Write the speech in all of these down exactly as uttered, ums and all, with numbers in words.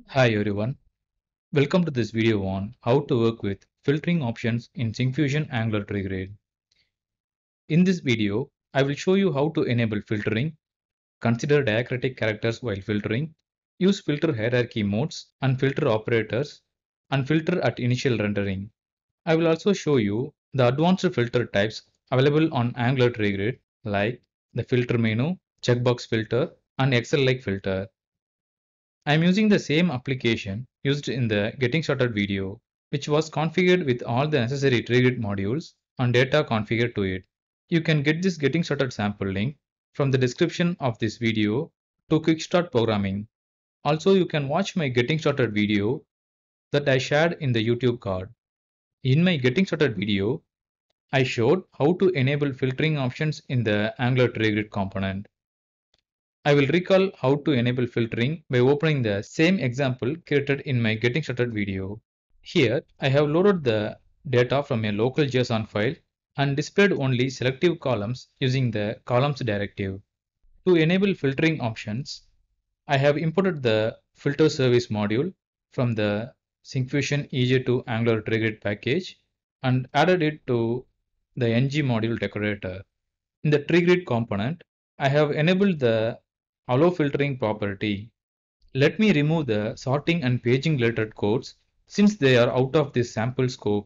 Hi everyone, welcome to this video on how to work with filtering options in Syncfusion Angular Tree Grid. In this video, I will show you how to enable filtering, consider diacritic characters while filtering, use filter hierarchy modes and filter operators, and filter at initial rendering. I will also show you the advanced filter types available on Angular Tree Grid like the filter menu, checkbox filter, and Excel-like filter. I am using the same application used in the Getting Started video, which was configured with all the necessary Tree Grid modules and data configured to it. You can get this Getting Started sample link from the description of this video to kickstart programming. Also, you can watch my Getting Started video that I shared in the YouTube card. In my Getting Started video, I showed how to enable filtering options in the Angular Tree Grid component. I will recall how to enable filtering by opening the same example created in my Getting Started video. Here, I have loaded the data from a local JSON file and displayed only selective columns using the columns directive. To enable filtering options, I have imported the filter service module from the Syncfusion E J two Angular Tree Grid package and added it to the N G module decorator. In the Tree Grid component, I have enabled the allow filtering property. Let me remove the sorting and paging related codes since they are out of this sample scope.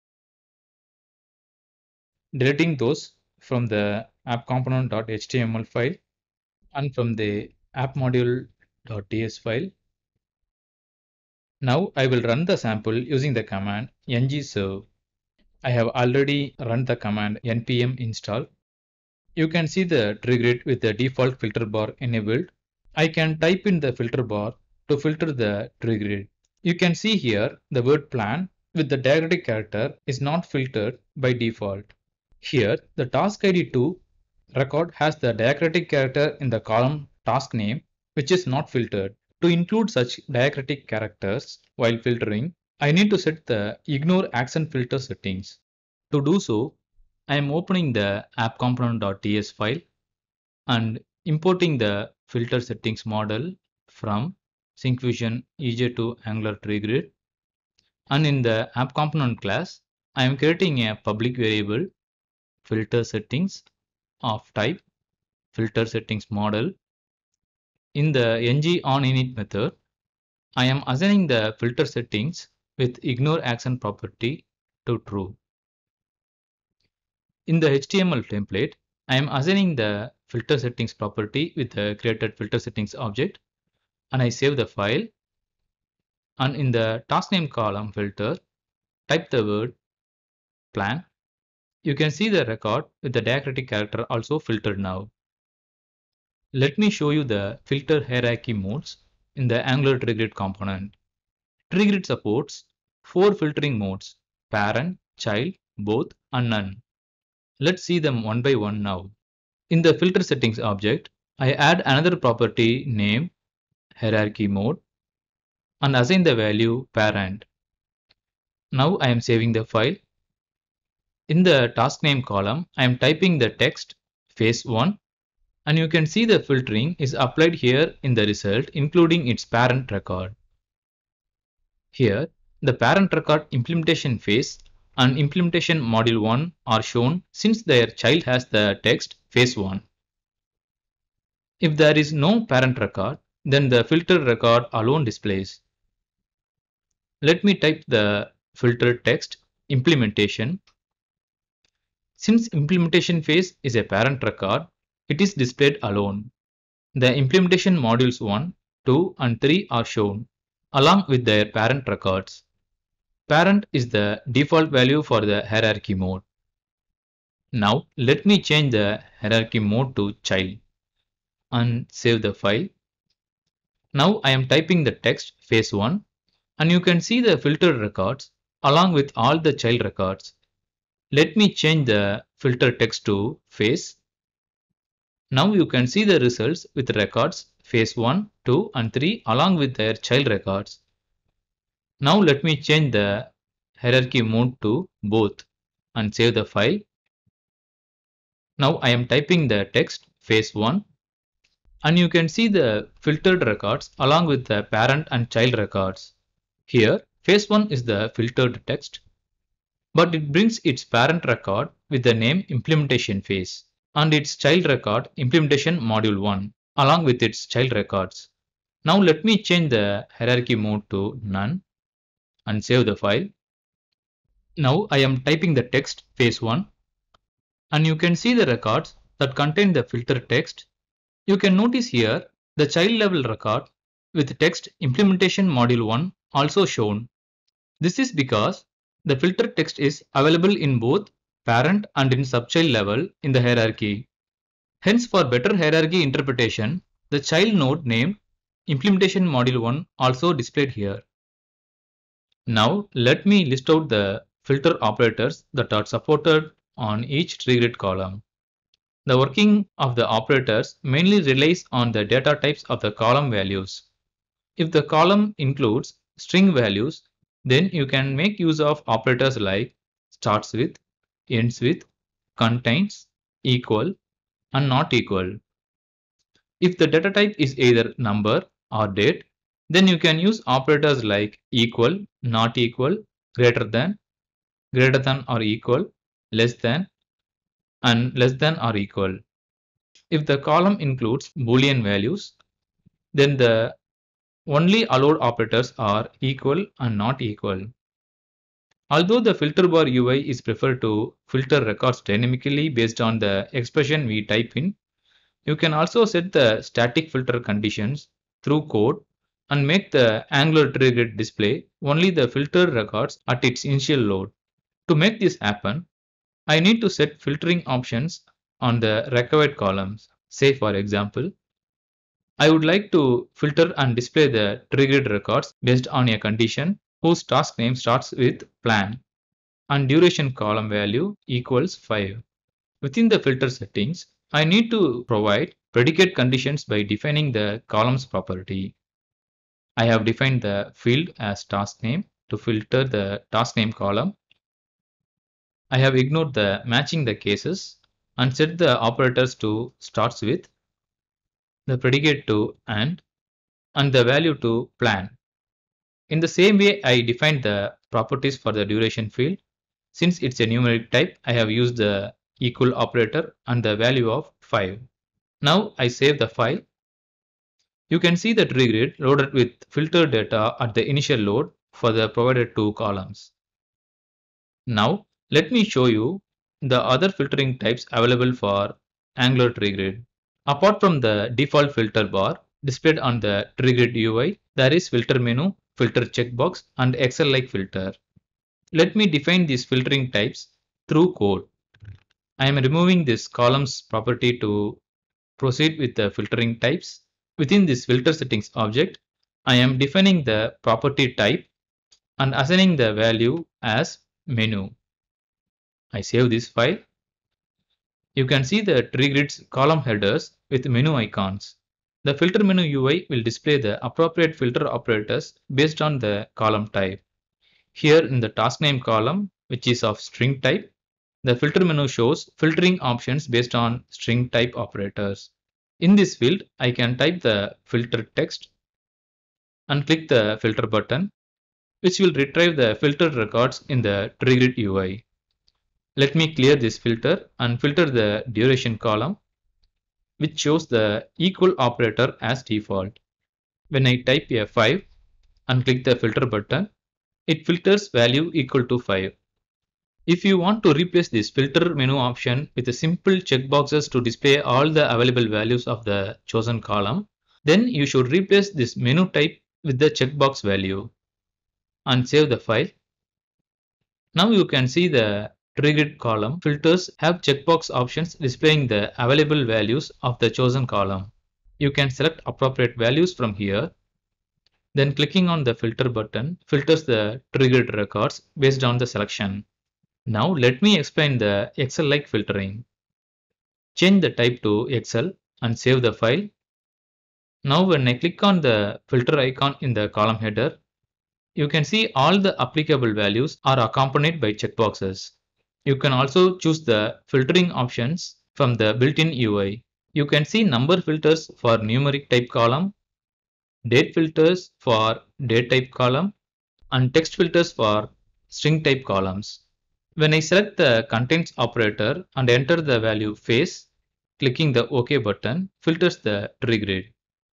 Deleting those from the app component.html file and from the app module.ts file. Now I will run the sample using the command ngserve. I have already run the command npm install. You can see the tree grid with the default filter bar enabled. I can type in the filter bar to filter the tree grid. You can see here the word plan with the diacritic character is not filtered by default. Here the task I D two record has the diacritic character in the column task name which is not filtered. To include such diacritic characters while filtering, I need to set the ignore accent filter settings. To do so, I am opening the app component.ts file and importing the filter settings model from Syncfusion E J two Angular Tree Grid. And in the app component class, I am creating a public variable filter settings of type filter settings model. In the ng onInit method, I am assigning the filter settings with ignore accent property to true. In the H T M L template, I am assigning the filter settings property with the created filter settings object and I save the file. And in the task name column filter, type the word plan. You can see the record with the diacritic character also filtered now. Let me show you the filter hierarchy modes in the Angular Tree Grid component. Tree Grid supports four filtering modes: parent, child, both, and none. Let's see them one by one now. In the filter settings object, I add another property named hierarchy mode and assign the value parent. Now I am saving the file. In the task name column, I am typing the text phase one and you can see the filtering is applied here in the result including its parent record. Here, the parent record implementation phase and implementation module one are shown since their child has the text phase one. If there is no parent record, then the filter record alone displays. Let me type the filter text implementation. Since implementation phase is a parent record, it is displayed alone. The implementation modules one, two, and three are shown along with their parent records. Parent is the default value for the hierarchy mode. Now let me change the hierarchy mode to child and save the file. Now I am typing the text phase one and you can see the filtered records along with all the child records. Let me change the filter text to phase. Now you can see the results with records phase one, two, and three along with their child records. Now let me change the hierarchy mode to both and save the file. Now I am typing the text phase one And you can see the filtered records along with the parent and child records. Here, phase one is the filtered text, but it brings its parent record with the name implementation phase and its child record implementation module one along with its child records. Now let me change the hierarchy mode to none and save the file. Now I am typing the text phase one and you can see the records that contain the filter text. You can notice here the child level record with text implementation module one also shown. This is because the filter text is available in both parent and in subchild level in the hierarchy. Hence, for better hierarchy interpretation, the child node named implementation module one also displayed here. Now let me list out the filter operators that are supported on each tree grid column. The working of the operators mainly relies on the data types of the column values. If the column includes string values, then you can make use of operators like starts with, ends with, contains, equal, and not equal. If the data type is either number or date, then you can use operators like equal, not equal, greater than, greater than or equal, less than, and less than or equal. If the column includes Boolean values, then the only allowed operators are equal and not equal. Although the filter bar U I is preferred to filter records dynamically based on the expression we type in, you can also set the static filter conditions through code and make the Angular Tree Grid display only the filtered records at its initial load. To make this happen, I need to set filtering options on the required columns. Say for example, I would like to filter and display the tree grid records based on a condition whose task name starts with plan and duration column value equals five. Within the filter settings, I need to provide predicate conditions by defining the columns property. I have defined the field as task name to filter the task name column. I have ignored the matching the cases and set the operators to starts with, the predicate to and, and the value to plan. In the same way, I defined the properties for the duration field. Since it's a numeric type, I have used the equal operator and the value of five. Now I save the file. You can see the tree grid loaded with filtered data at the initial load for the provided two columns. Now let me show you the other filtering types available for Angular Tree Grid. Apart from the default filter bar displayed on the Tree Grid U I, there is filter menu, filter checkbox, and Excel-like filter. Let me define these filtering types through code. I am removing this columns property to proceed with the filtering types. Within this filter settings object, I am defining the property type and assigning the value as menu. I save this file. You can see the tree grid's column headers with menu icons. The filter menu U I will display the appropriate filter operators based on the column type. Here in the task name column, which is of string type, the filter menu shows filtering options based on string type operators. In this field, I can type the filter text and click the filter button, which will retrieve the filtered records in the tree grid U I. Let me clear this filter and filter the duration column, which shows the equal operator as default. When I type a five and click the filter button, it filters value equal to five. If you want to replace this filter menu option with a simple checkboxes to display all the available values of the chosen column, then you should replace this menu type with the checkbox value and save the file. Now you can see the tree grid column filters have checkbox options displaying the available values of the chosen column. You can select appropriate values from here. Then clicking on the filter button filters the tree grid records based on the selection. Now let me explain the Excel-like filtering. Change the type to Excel and save the file. Now when I click on the filter icon in the column header, you can see all the applicable values are accompanied by checkboxes. You can also choose the filtering options from the built-in U I. You can see number filters for numeric type column, date filters for date type column, and text filters for string type columns. When I select the contains operator and enter the value face, clicking the OK button filters the tree grid.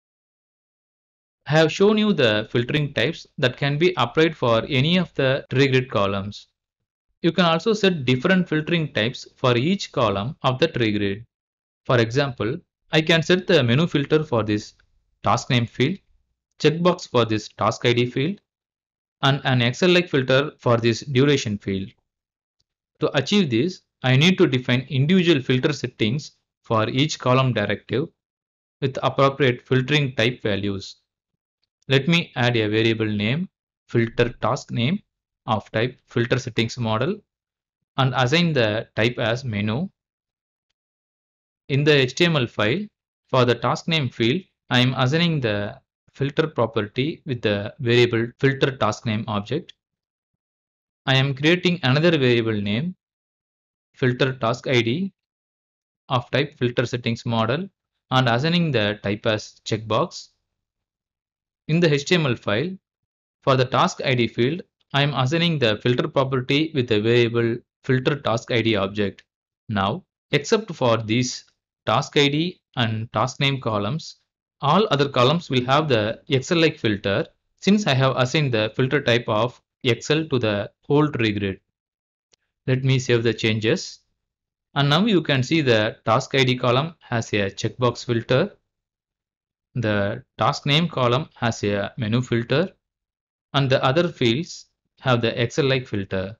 I have shown you the filtering types that can be applied for any of the tree grid columns. You can also set different filtering types for each column of the tree grid. For example, I can set the menu filter for this task name field, checkbox for this task I D field, and an Excel-like filter for this duration field. To achieve this, I need to define individual filter settings for each column directive with appropriate filtering type values. Let me add a variable name, filter task name of type filter settings model, and assign the type as menu. In the H T M L file, for the task name field, I am assigning the filter property with the variable filter task name object. I am creating another variable name, filter task I D of type filter settings model, and assigning the type as checkbox. In the H T M L file, for the task I D field, I am assigning the filter property with the variable filter task I D object. Now, except for these task I D and task name columns, all other columns will have the Excel-like filter since I have assigned the filter type of Excel to the whole tree grid. Let me save the changes. And now you can see the task I D column has a checkbox filter. The task name column has a menu filter. And the other fields have the Excel-like filter.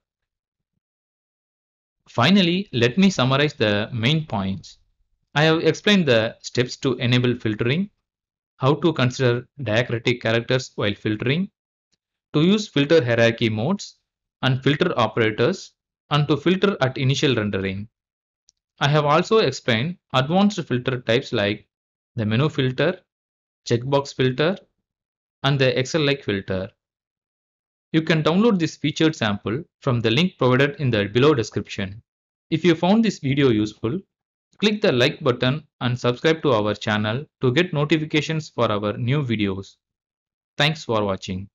Finally, let me summarize the main points. I have explained the steps to enable filtering, how to consider diacritic characters while filtering, to use filter hierarchy modes and filter operators, and to filter at initial rendering. I have also explained advanced filter types like the menu filter, checkbox filter, and the Excel-like filter. You can download this featured sample from the link provided in the below description. If you found this video useful, click the like button and subscribe to our channel to get notifications for our new videos. Thanks for watching.